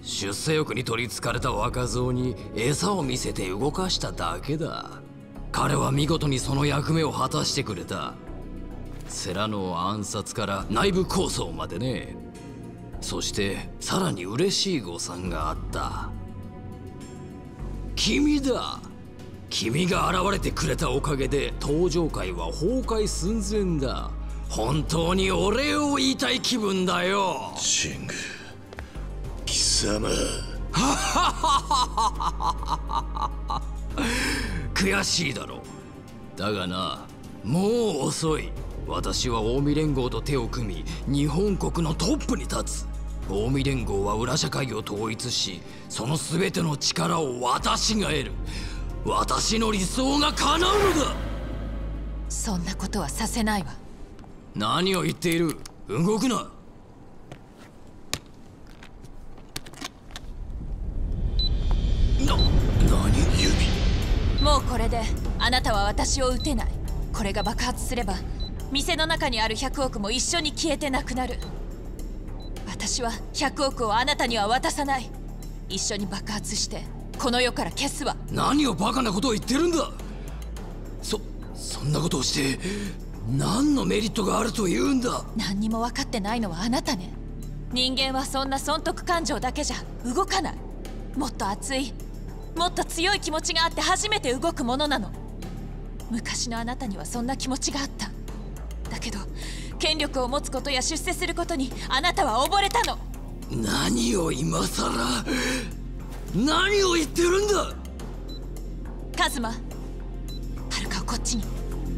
出世欲に取りつかれた若造に餌を見せて動かしただけだ。彼は見事にその役目を果たしてくれた。セラノ暗殺から内部抗争までね。そしてさらに嬉しい誤算があった。君だ。君が現れてくれたおかげで登場界は崩壊寸前だ。本当にお礼を言いたい気分だよ。 シング、貴様。 悔しいだろう。だがな、もう遅い。私は近江連合と手を組み日本国のトップに立つ。近江連合は裏社会を統一し、その全ての力を私が得る。私の理想が叶うのだ。 そんなことはさせないわ。 何を言っている。動くな。何指。もうこれであなたは私を撃てない。これが爆発すれば店の中にある100億も一緒に消えてなくなる。私は100億をあなたには渡さない。一緒に爆発してこの世から消すわ。 何をバカなことを言ってるんだ。そんなことをして何のメリットがあるというんだ。 何にも分かってないのはあなたね。人間はそんな損得感情だけじゃ動かない。もっと熱い、もっと強い気持ちがあって初めて動くものなの。昔のあなたにはそんな気持ちがあった。だけど権力を持つことや出世することにあなたは溺れたの。 何を今さら。何を言ってるんだ。 カズマ、はるかをこっちに。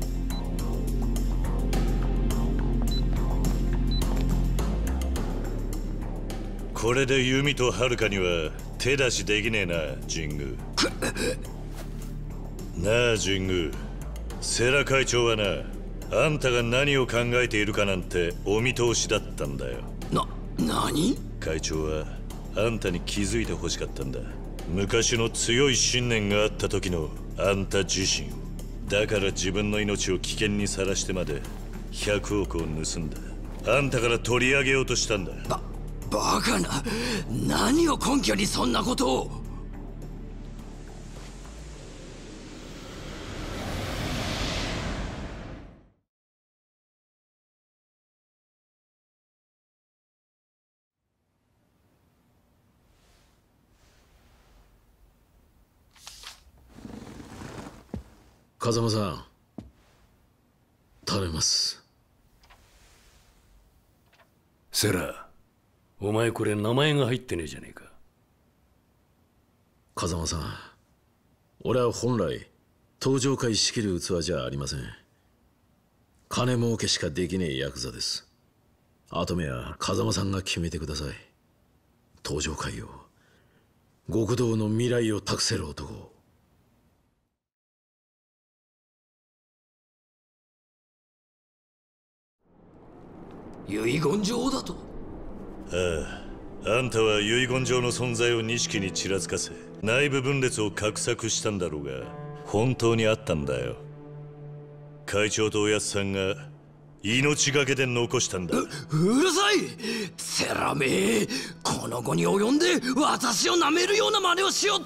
これでユミとハルカには手出しできねえな、神宮。なあ神宮、世良会長はな、あんたが何を考えているかなんてお見通しだったんだよ。 何？ 会長はあんたに気づいてほしかったんだ。昔の強い信念があった時のあんた自身を。だから自分の命を危険にさらしてまで100億を盗んだ。あんたから取り上げようとしたんだ。 バカな。何を根拠にそんなことを。 風間さん、頼みます。 セラ、お前これ名前が入ってねえじゃねえか。 風間さん、俺は本来登場界仕切る器じゃありません。金儲けしかできねえヤクザです。跡目は風間さんが決めてください。登場界を、極道の未来を託せる男を。 遺言状だと。 あんたは遺言状の存在を錦にちらつかせ内部分裂を画策したんだろうが、本当にあったんだよ。会長とおやつさんが命がけで残したんだ。 うるさい。セラめ、この後に及んで私を舐めるような真似をしよって。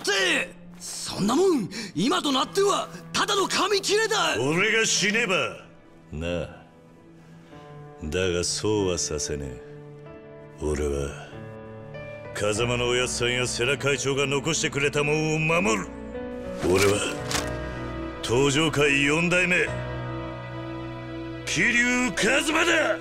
そんなもん今となってはただの紙切れだ。 俺が死ねばなあ。だがそうはさせねえ。俺は風間のおやつさんや世良会長が残してくれたもんを守る。俺は登場界4代目桐生一馬だ。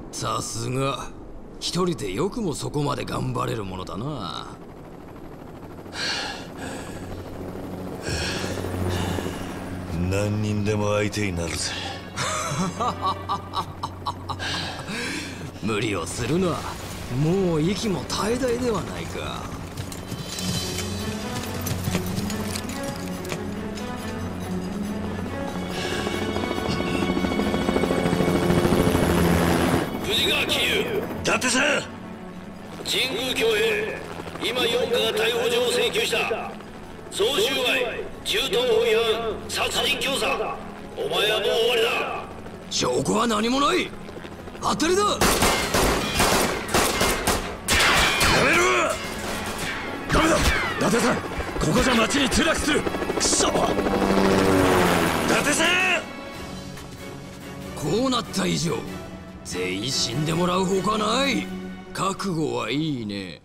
さすが一人でよくもそこまで頑張れるものだな。 何人でも相手になるぜ。 無理をするな。もう息も絶え絶えではないか。 藤川杞憂、 伊達さん、 神宮恭平、今四課が逮捕状を請求した。贈収賄、銃刀法違反、殺人教唆。お前はもう終わりだ。 証拠は何もない。当たりだ。 やめろ。ダメだ、伊達さん、ここじゃ町に墜落する。くそ、伊達さん。 こうなった以上全員死んでもらうほかない。覚悟はいいね。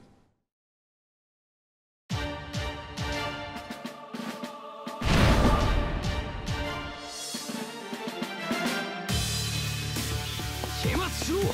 始末しろ。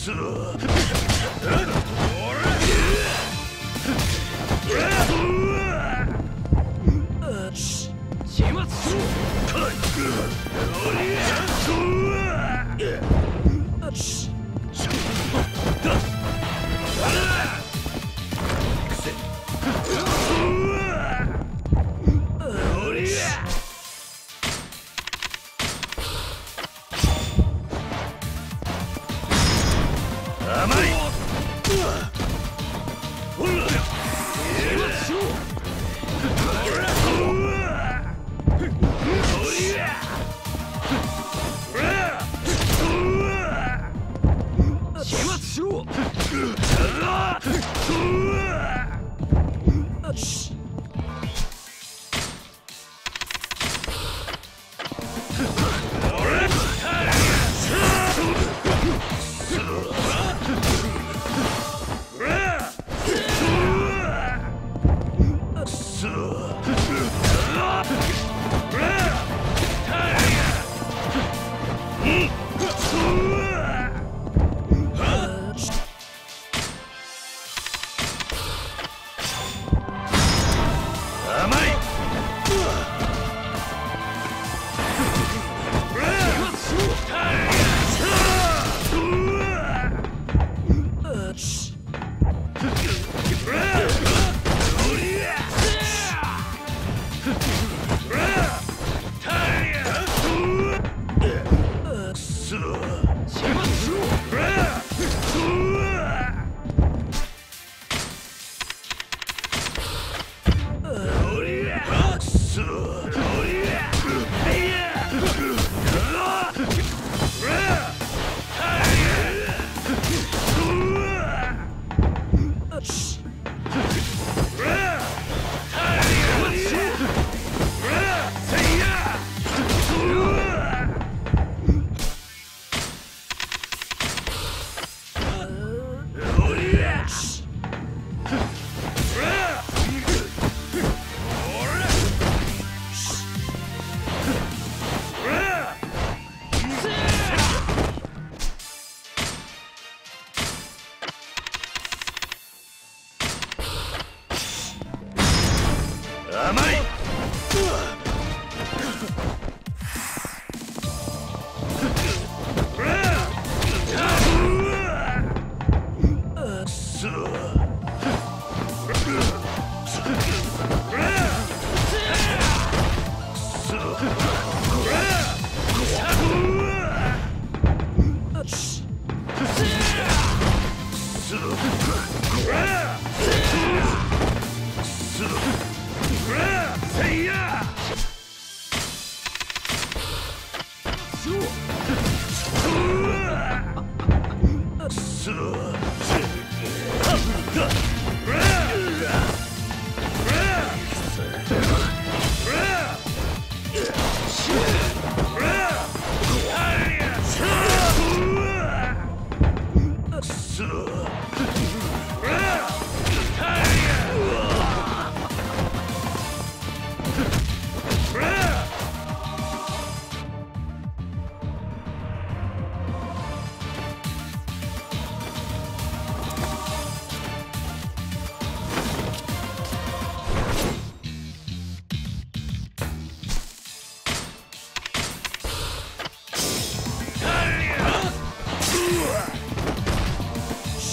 し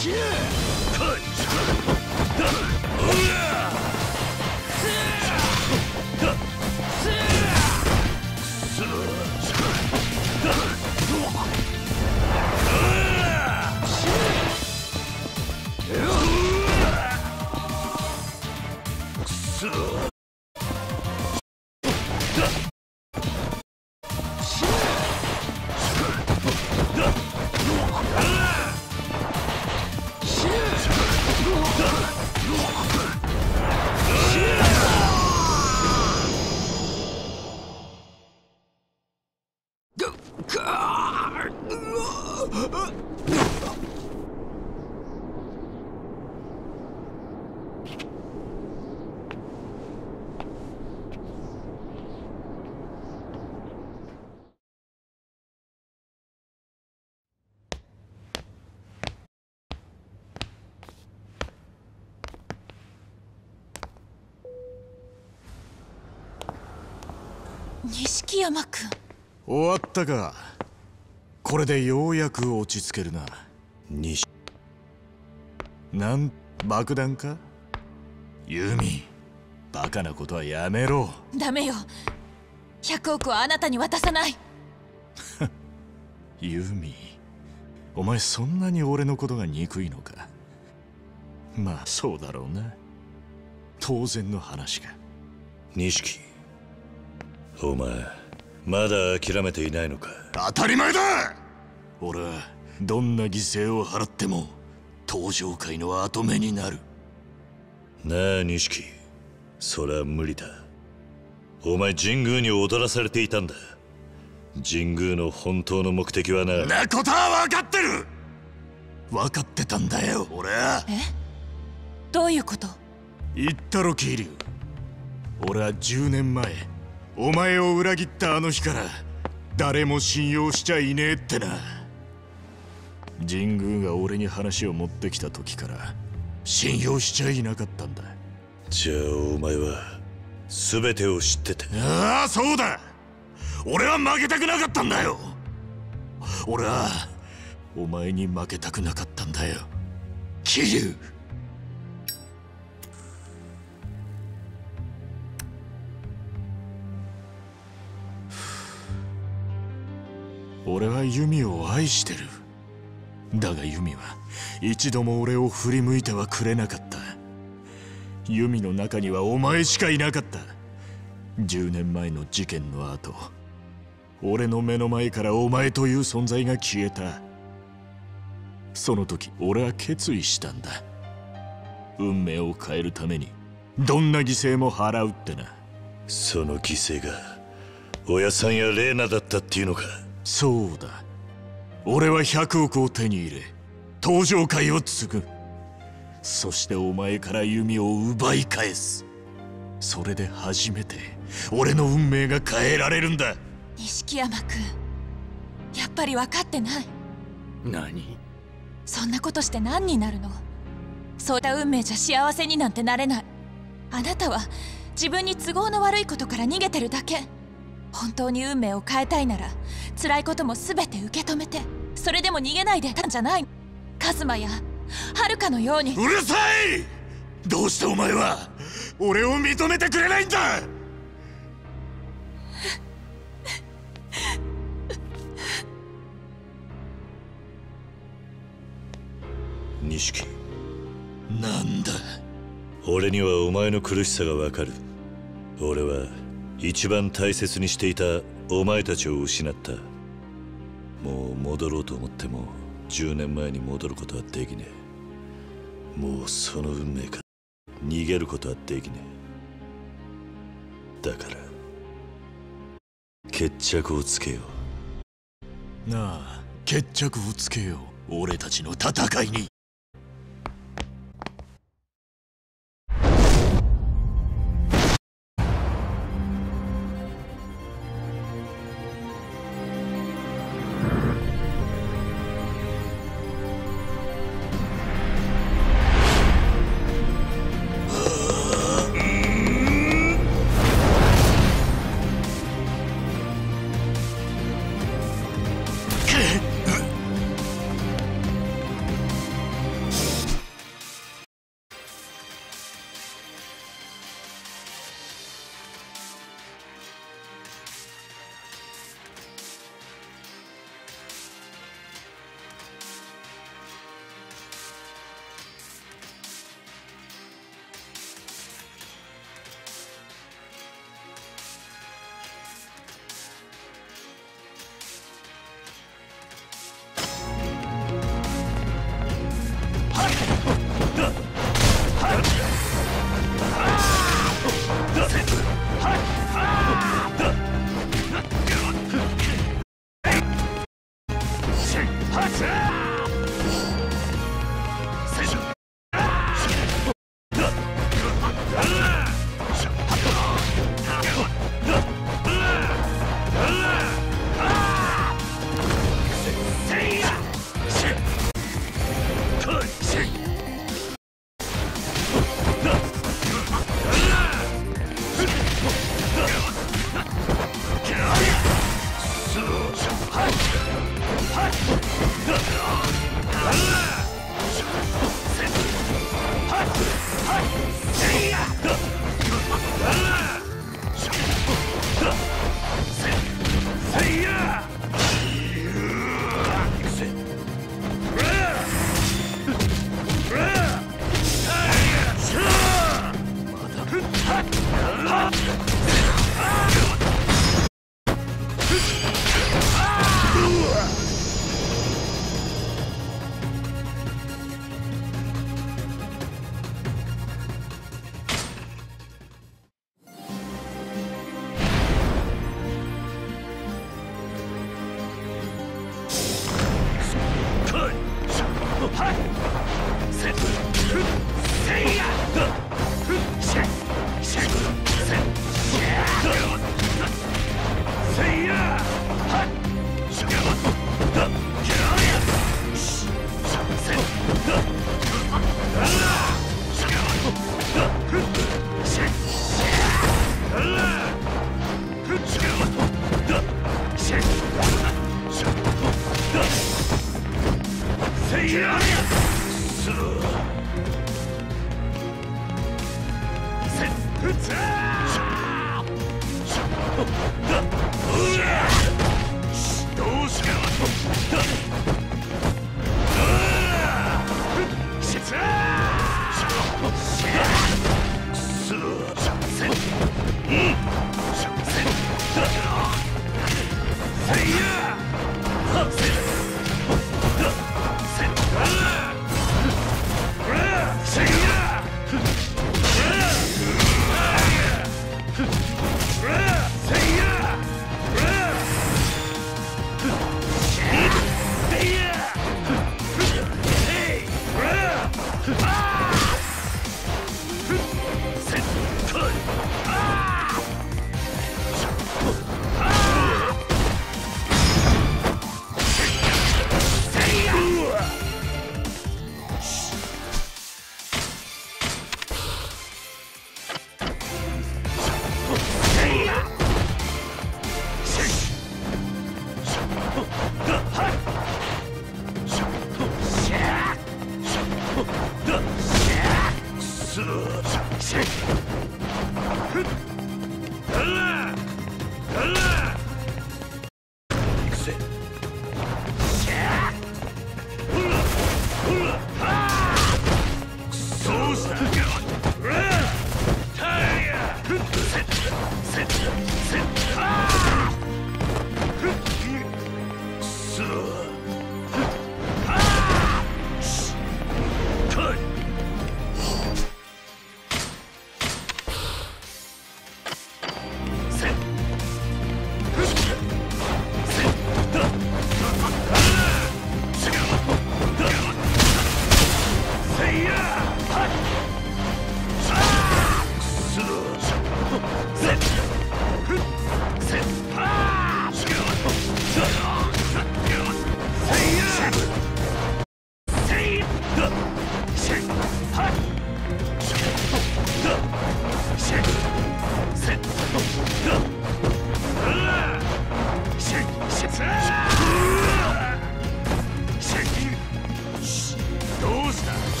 錦山君。 終わったか。これでようやく落ち着けるな。爆弾か。ユミ、バカなことはやめろ。 ダメよ。100億はあなたに渡さない。 ユミ、お前そんなに俺のことが憎いのか。まあそうだろうな。当然の話か。 錦、お前まだ諦めていないのか。 当たり前だ。俺はどんな犠牲を払っても登場界の跡目になる。 なあ錦、それは無理だ。お前神宮に踊らされていたんだ。神宮の本当の目的はな。 なことは分かってる。分かってたんだよ俺は。 どういうこと？ 言ったろ桐生。俺は10年前お前を裏切ったあの日から誰も信用しちゃいねえってな。神宮が俺に話を持ってきた時から信用しちゃいなかったんだ。 じゃあお前は全てを知ってた。 ああそうだ。俺は負けたくなかったんだよ。俺はお前に負けたくなかったんだよ桐生。俺はユミを愛してる。だがユミは一度も俺を振り向いてはくれなかった。ユミの中にはお前しかいなかった。10年前の事件の後、俺の目の前からお前という存在が消えた。その時俺は決意したんだ。運命を変えるためにどんな犠牲も払うってな。 その犠牲が親さんやレーナだったっていうのか。 そうだ。俺は100億を手に入れ登場界を継ぐ。そしてお前から弓を奪い返す。それで初めて俺の運命が変えられるんだ。 錦山君、やっぱり分かってない。 何？ そんなことして何になるの？そういった運命じゃ幸せになんてなれない。あなたは自分に都合の悪いことから逃げてるだけ。本当に運命を変えたいなら辛いことも全て受け止めて、それでも逃げないでたんじゃない。カズマや遥かのように。 うるさい。どうしてお前は俺を認めてくれないんだ。 錦、 なんだ。 俺にはお前の苦しさがわかる。俺は一番大切にしていたお前たちを失った。もう戻ろうと思っても10年前に戻ることはできねえ。もうその運命から逃げることはできねえ。だから決着をつけよう。なあ、決着をつけよう。俺たちの戦いに。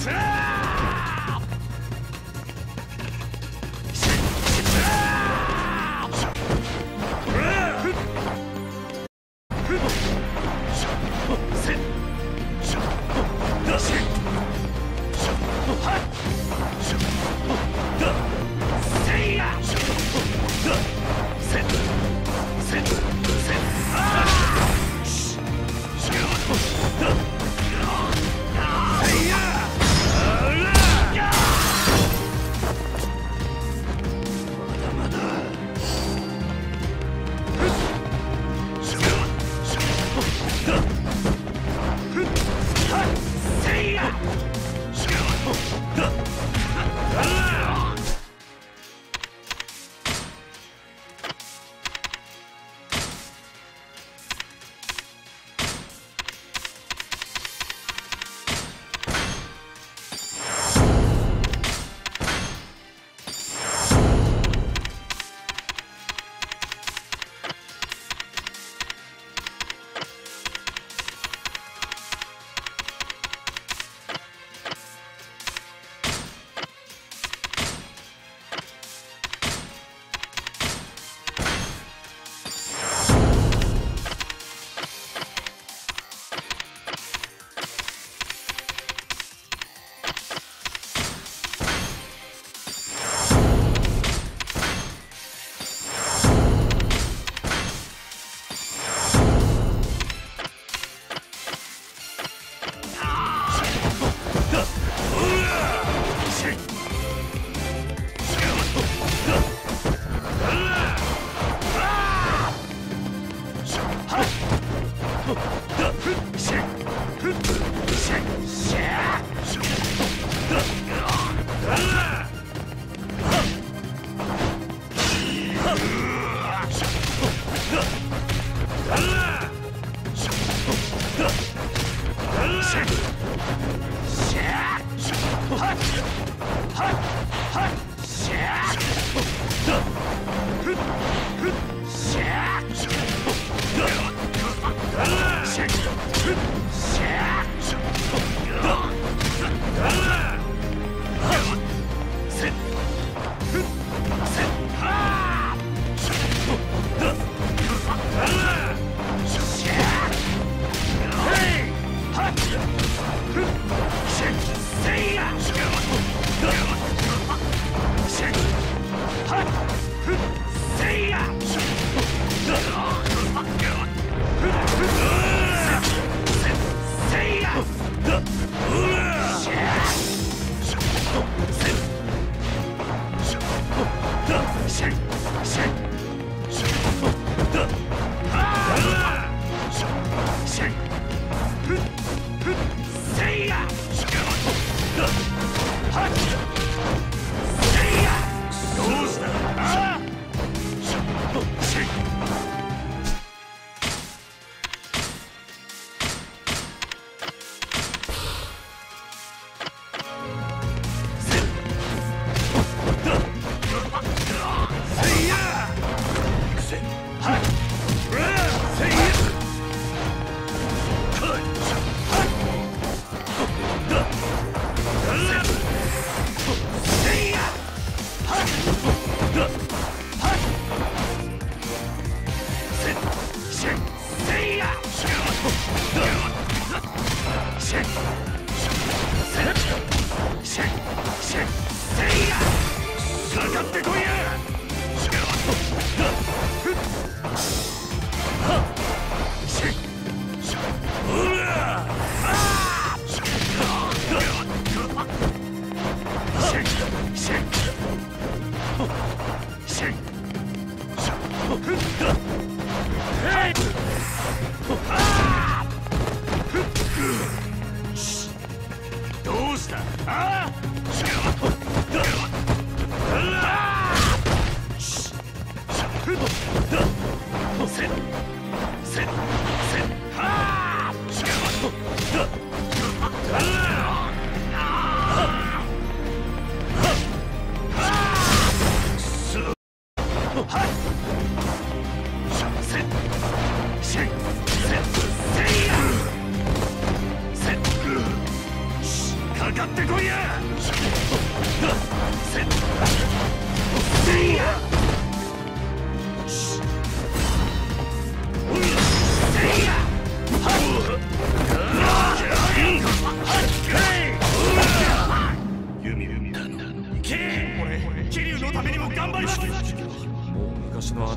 かかってこい！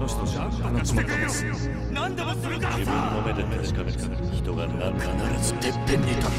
の人じゃ放っちまったんです。 何でもするから自分の目で確かめた人が何か必ずてっぺんに立ってやる。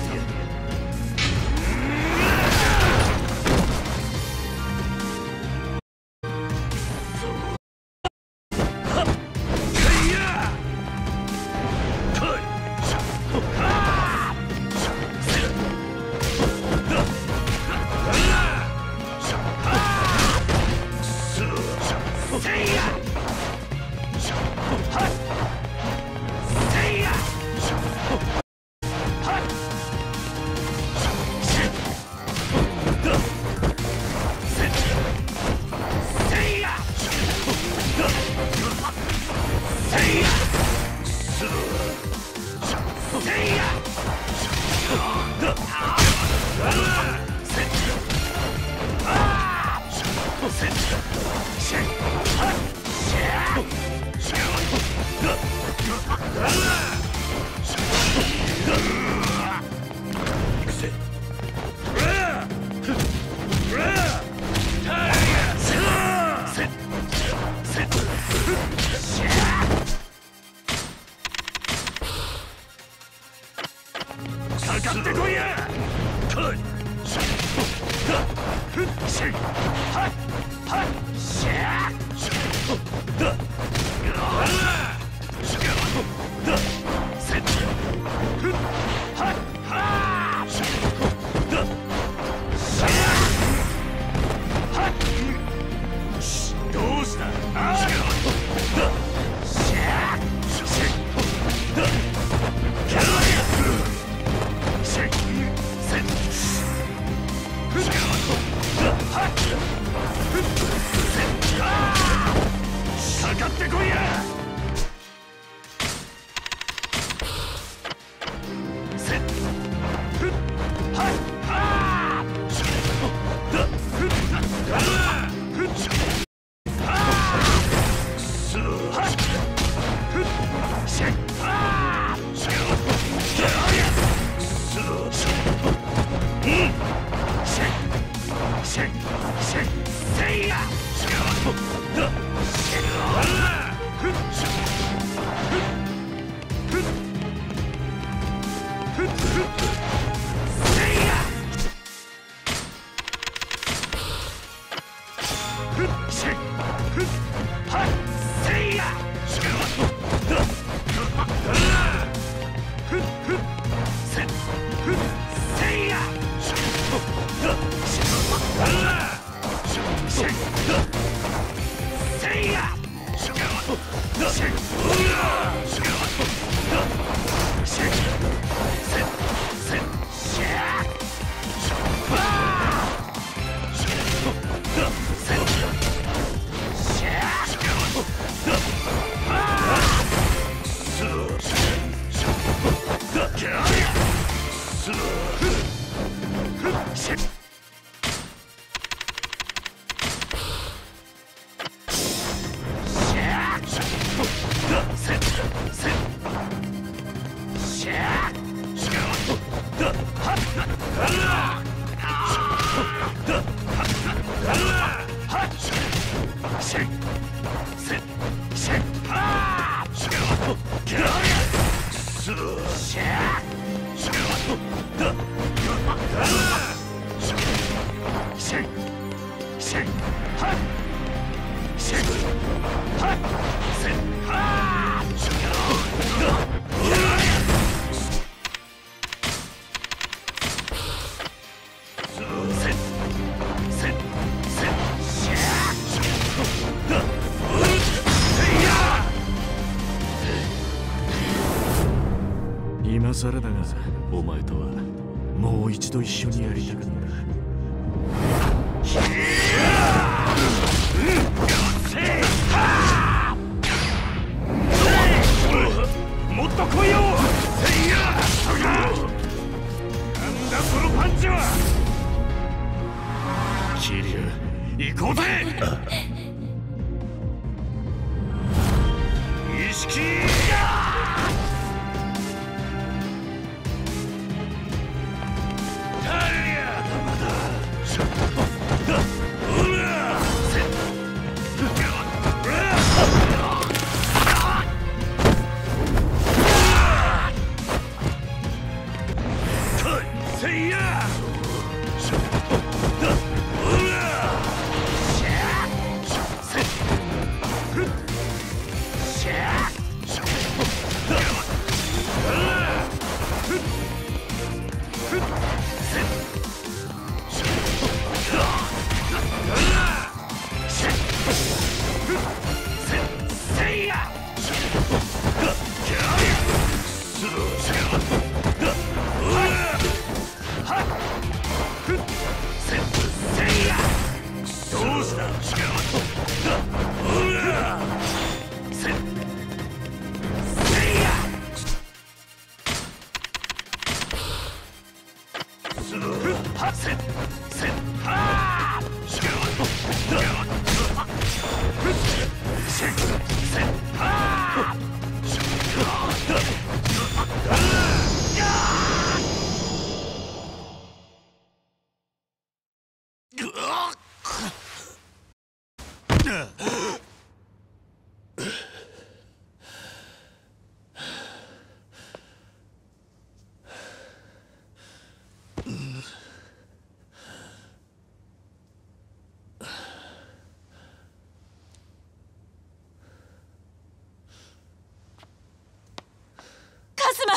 かかってこいや。どうした？かかってこいや。 今更だがお前とはもう一度一緒にやりたかった。 もっと来いよ。なんだそのパンチは。桐生、行こうぜ。意識。 どうした？ カズマ！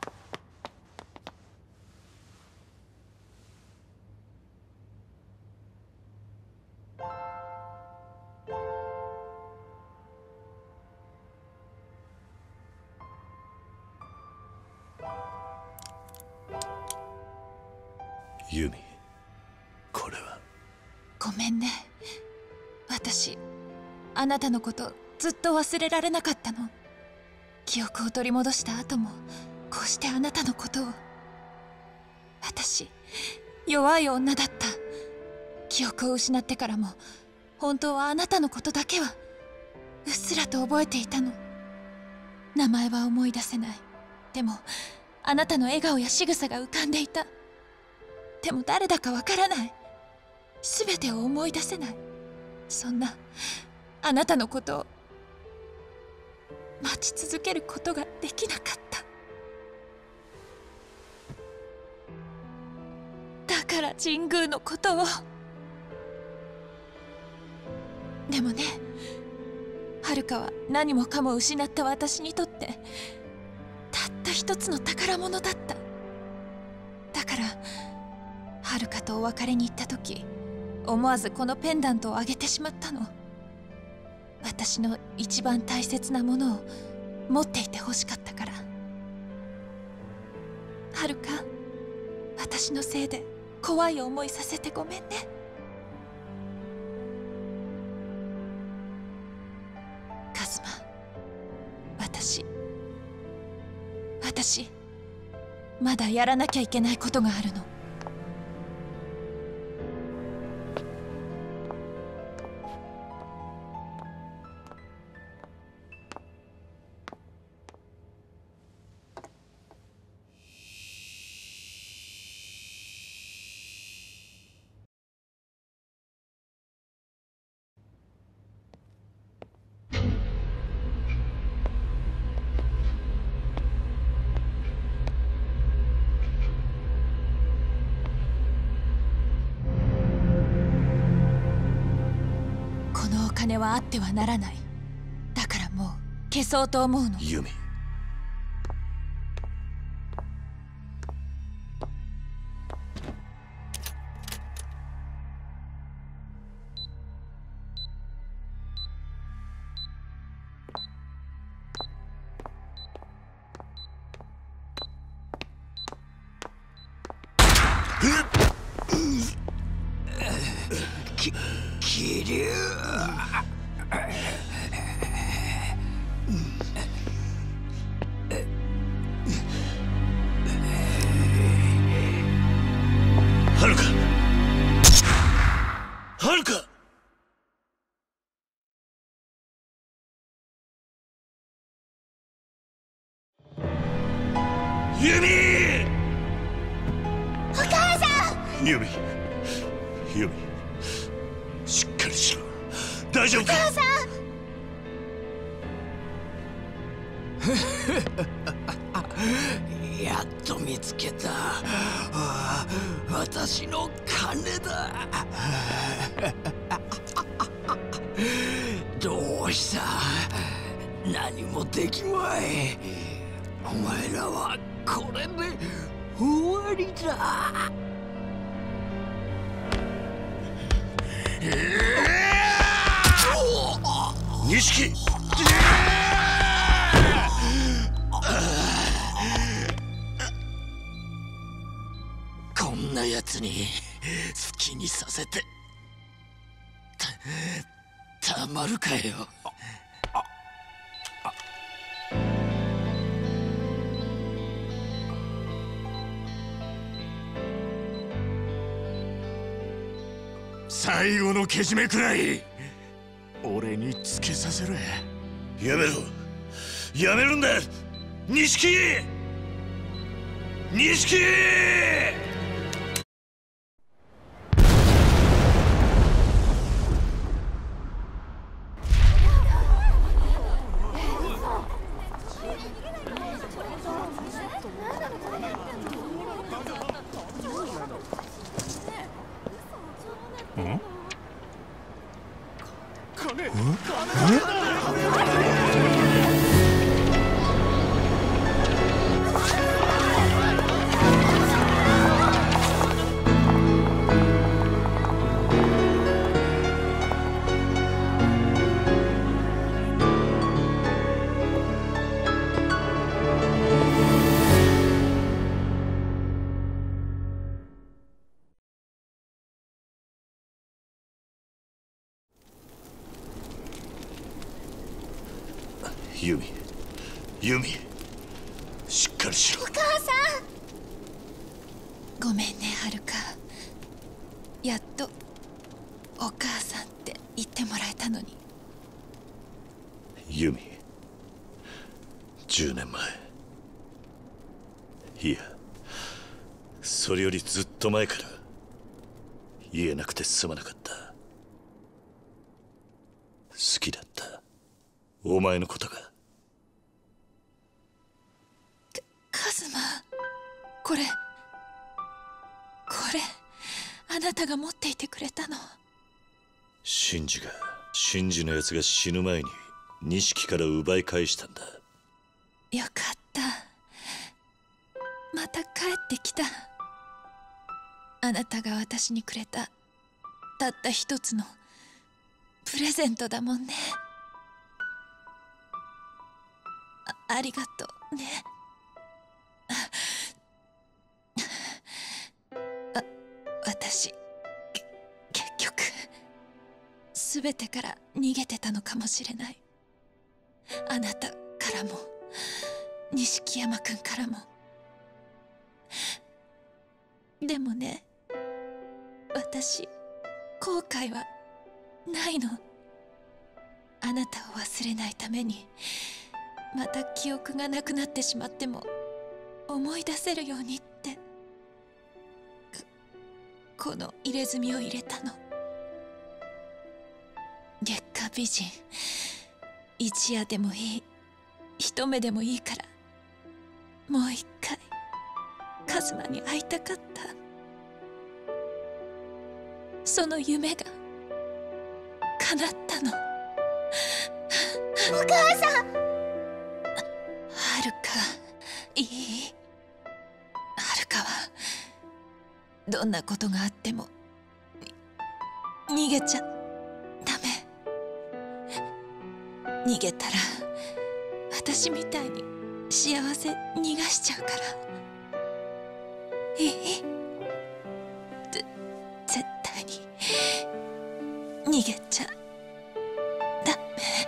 ユミ、これは。 ごめんね。私、あなたのことずっと忘れられなかったの。記憶を取り戻した後もこうしてあなたのことを。私弱い女だった。記憶を失ってからも本当はあなたのことだけはうっすらと覚えていたの。名前は思い出せない。でもあなたの笑顔や仕草が浮かんでいた。でも誰だかわからない。全てを思い出せない。そんなあなたのことを待ち続けることができなかった。だから神宮のことを。でもね、はるかは何もかも失った私にとってたった一つの宝物だった。だからはるかとお別れに行った時、思わずこのペンダントをあげてしまったの。私の一番大切なものを持っていてほしかったから。はるか、私のせいで怖い思いさせてごめんね。カズマ、私まだやらなきゃいけないことがあるの。お金はあってはならない。だからもう消そうと思うの。 ユミ、 気流。 はるか、はるか。ユミ！ お母さん！ ユミ、ユミ、しっかりしろ。大丈夫か？ お母さん！ やっと見つけた。私の金だ。どうした？何もできまい。お前らはこれで終わりだ。 錦！ なやつに好きにさせてたまるかよ。最後のけじめくらい俺につけさせろ。 やめろ、やめるんだ錦！錦！ユミ、ユミ、しっかりしろ。 お母さん、ごめんねはるか。やっとお母さんって言ってもらえたのに。 ユミ、10年前、いやそれよりずっと前から言えなくてすまなかった。好きだったお前のことが。 カズマ、これあなたが持っていてくれたの。 シンジのやつが死ぬ前に錦から奪い返したんだ。 よかった、また帰ってきた。あなたが私にくれたたった一つのプレゼントだもんね。ありがとうね。私結局全てから逃げてたのかもしれない。あなたからも錦山君からも。でもね、私後悔はないの。あなたを忘れないためにまた記憶がなくなってしまっても思い出せるようにってこの入れ墨を入れたの。月下美人、一夜でもいい、一目でもいいからもう一回カズマに会いたかった。その夢が叶ったの。お母さん。はるか、いい？はるかはどんなことがあっても逃げちゃダメ。逃げたら私みたいに幸せ逃がしちゃうから。いい？絶対に逃げちゃダメ。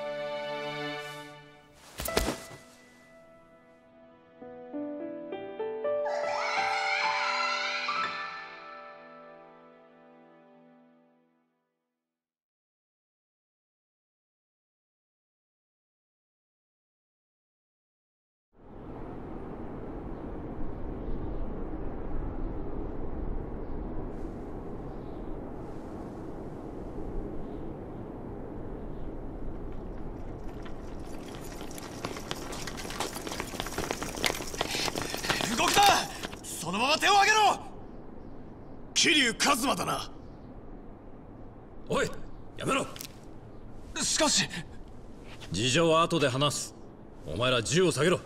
動くな！そのまま手を挙げろ！桐生一馬だな。 おい、やめろ。 しかし事情は後で話す。お前ら銃を下げろ。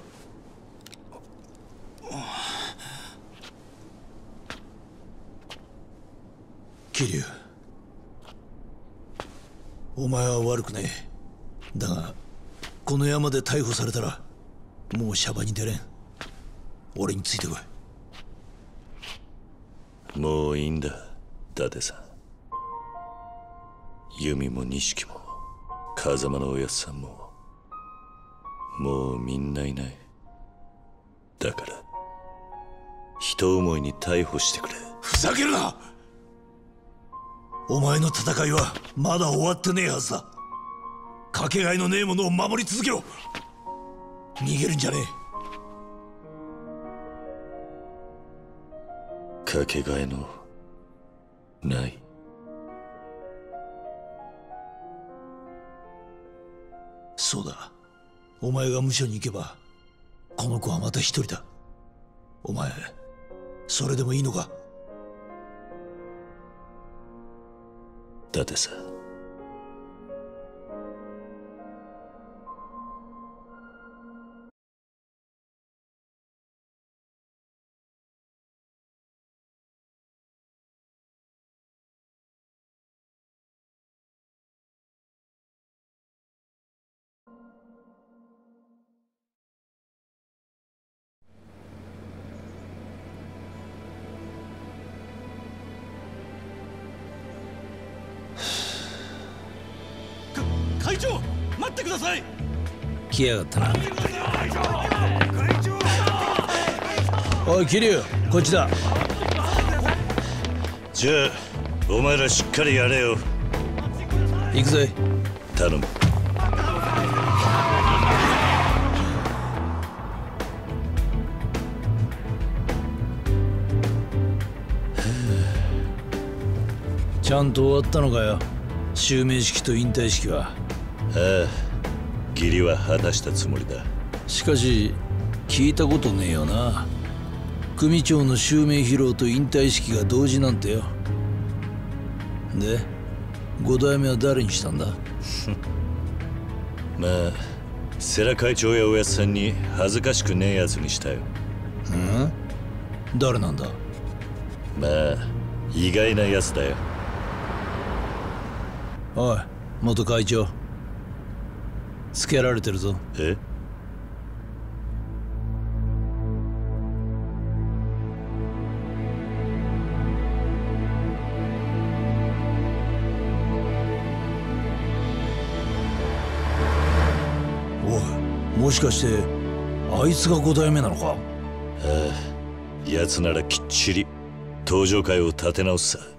桐生、お前は悪くねえ。だがこの山で逮捕されたらもうシャバに出れん。俺についてこい。 もういいんだ、伊達さん。弓も錦も風間のおやっさんももうみんないない。だから人思いに逮捕してくれ。 ふざけるな。お前の戦いはまだ終わってねえはずだ。かけがえのねえものを守り続けろ。逃げるんじゃねえ。かけがえのない。 そうだ。お前が無所に行けばこの子はまた一人だ。お前それでもいいのか。 伊達さん、 会長待ってください。来やがったな。おい桐生、こっちだ。 じゃあお前らしっかりやれよ。 行くぜ。 頼む。 ちゃんと終わったのかよ、襲名式と引退式は。 ああ、義理は果たしたつもりだ。 しかし聞いたことねえよな。組長の襲名披露と引退式が同時なんてよ。で5代目は誰にしたんだ。 まあ世良会長やおやっさんに恥ずかしくねえやつにしたよ。 誰なんだ。 まあ意外なやつだよ。 おい元会長、つけられてるぞ。 え？ おい、もしかしてあいつが5代目なのか。 ああ、奴ならきっちり登場会を立て直すさ。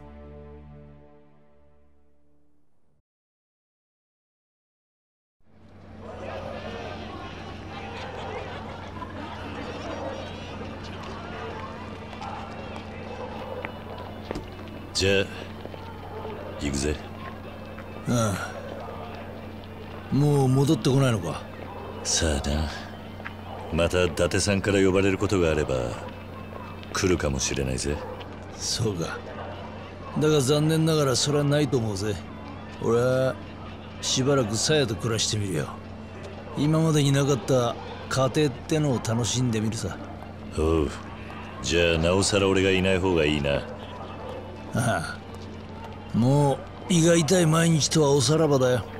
じゃあ行くぜ。 ああ、もう戻ってこないのか。 さあな、また伊達さんから呼ばれることがあれば来るかもしれないぜ。 そうか。だが残念ながらそれはないと思うぜ。俺はしばらく鞘と暮らしてみるよ。今までになかった家庭ってのを楽しんでみるさ。 おう、じゃあなおさら俺がいない方がいいな。 ああ、もう胃が痛い毎日とはおさらばだよ。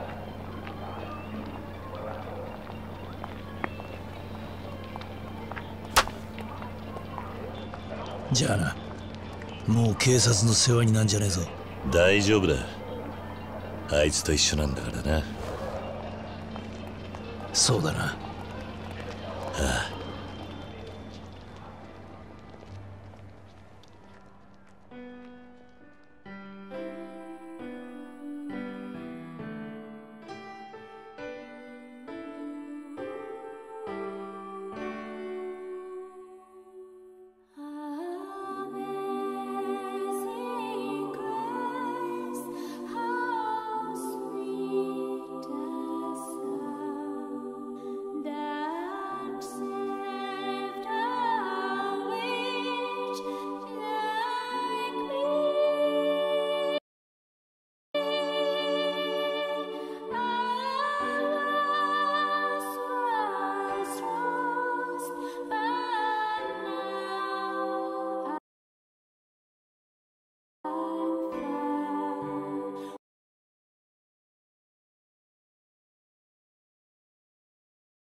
じゃあな、もう警察の世話になんじゃねえぞ。 大丈夫だ、あいつと一緒なんだからな。 そうだな。 ああ。